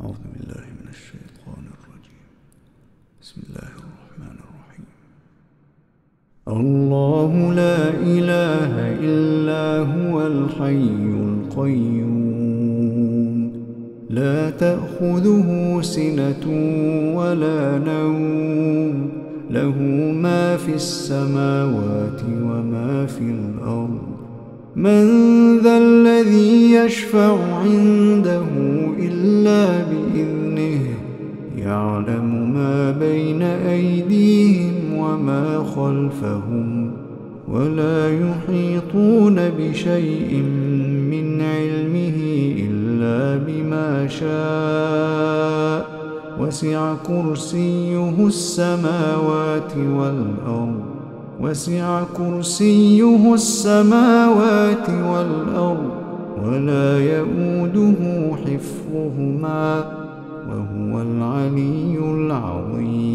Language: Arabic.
أعوذ بالله من الشيطان الرجيم. بسم الله الرحمن الرحيم. الله لا إله إلا هو الحي القيوم لا تأخذه سنة ولا نوم له ما في السماوات وما في الأرض من ذا الذي يشفع عنده إلا بإذنه يعلم ما بين أيديهم وما خلفهم ولا يحيطون بشيء من علمه إلا بما شاء وسع كرسيه السماوات والأرض ولا يؤوده حفظهما وهو العلي العظيم.